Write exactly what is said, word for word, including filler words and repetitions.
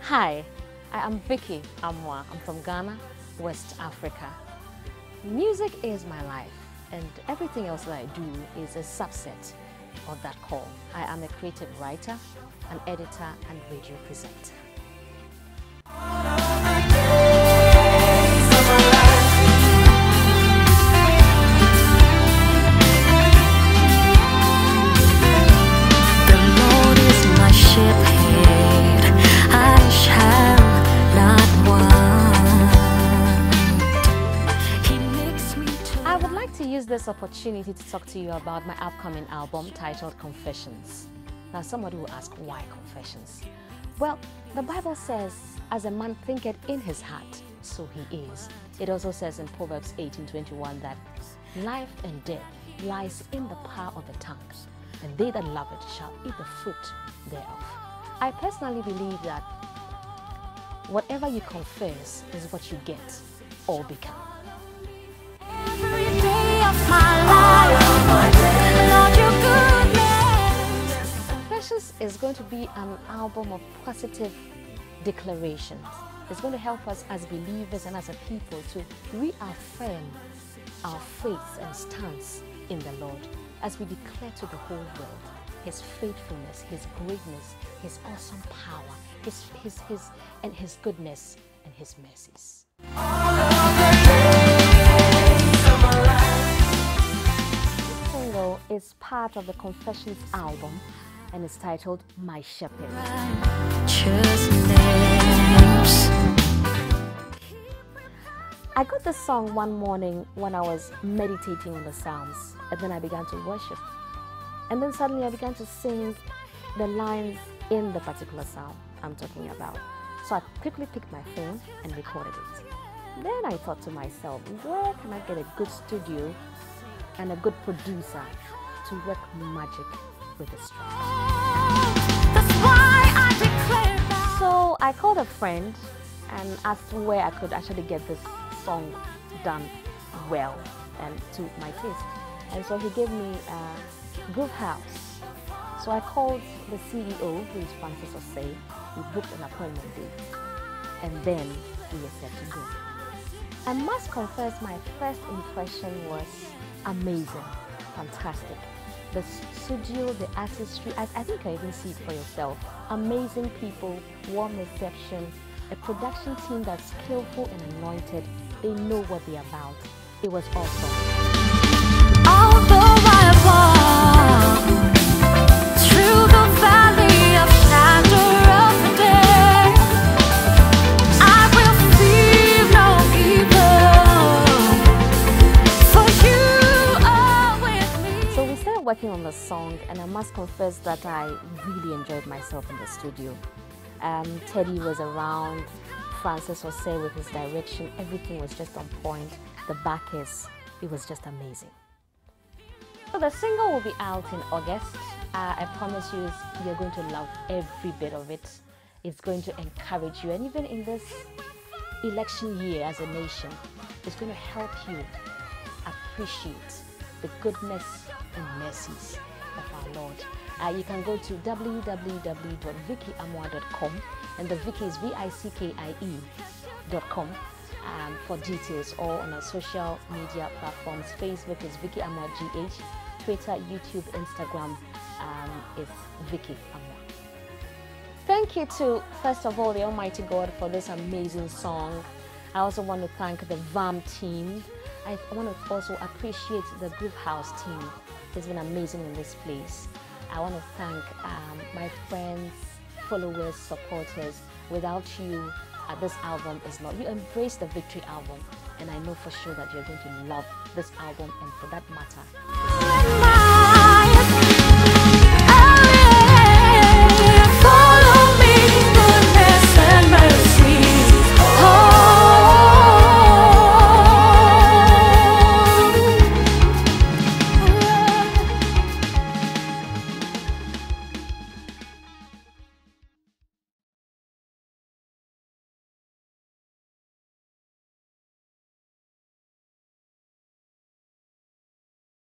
Hi, I am Vicky Amwa. I'm from Ghana, West Africa. Music is my life, and everything else that I do is a subset of that call. I am a creative writer, an editor, and radio presenter. This opportunity to talk to you about my upcoming album titled Confessions. Now somebody will ask, why Confessions? Well, the Bible says, as a man thinketh in his heart, so he is. It also says in Proverbs eighteen twenty-one that life and death lies in the power of the tongue, and they that love it shall eat the fruit thereof. I personally believe that whatever you confess is what you get or become. Confessions is going to be an album of positive declarations. It's going to help us as believers and as a people to reaffirm our faith and stance in the Lord as we declare to the whole world His faithfulness, His greatness, His awesome power, His, His, His, and His goodness and His mercies. Is part of the Confessions album and it's titled My Shepherd. I got this song one morning when I was meditating on the Psalms, and then I began to worship, and then suddenly I began to sing the lines in the particular psalm I'm talking about. So I quickly picked my phone and recorded it. Then I thought to myself, where can I get a good studio and a good producer to work magic with the strings? That's why I declare that. So I called a friend and asked where I could actually get this song done well and to my taste. And so he gave me a Groove House. So I called the C E O, who is Francis Osei. We booked an appointment date, and then we were set to go. I must confess, my first impression was amazing, fantastic. The studio, the artistry, I, I think I even see it for yourself. Amazing people, warm reception, a production team that's skillful and anointed. They know what they're about. It was awesome. Although I walk through the valley of shadow of death, I will fear no evil, for you are with me. So we started working on the song, and I must confess that I really enjoyed myself in the studio. Um, Teddy was around, Francis Osei with his direction, everything was just on point. The backers, it was just amazing. So the single will be out in August. Uh, I promise you, you're going to love every bit of it. It's going to encourage you, and even in this election year as a nation, it's going to help you appreciate the goodness and mercies of our Lord. Uh, you can go to w w w dot vicky amwa dot com, and the Vicky is V I C K I E dot com um, for details, or on our social media platforms. Facebook is Vicky Amwa G H, Twitter, YouTube, Instagram um, is Vicky Amwa. Thank you to, first of all, the Almighty God for this amazing song. I also want to thank the V A M team. I want to also appreciate the Groove House team. It's been amazing in this place. I want to thank um, my friends, followers, supporters. Without you, uh, this album is not. You embrace the Victory album, and I know for sure that you're going to love this album, and for that matter,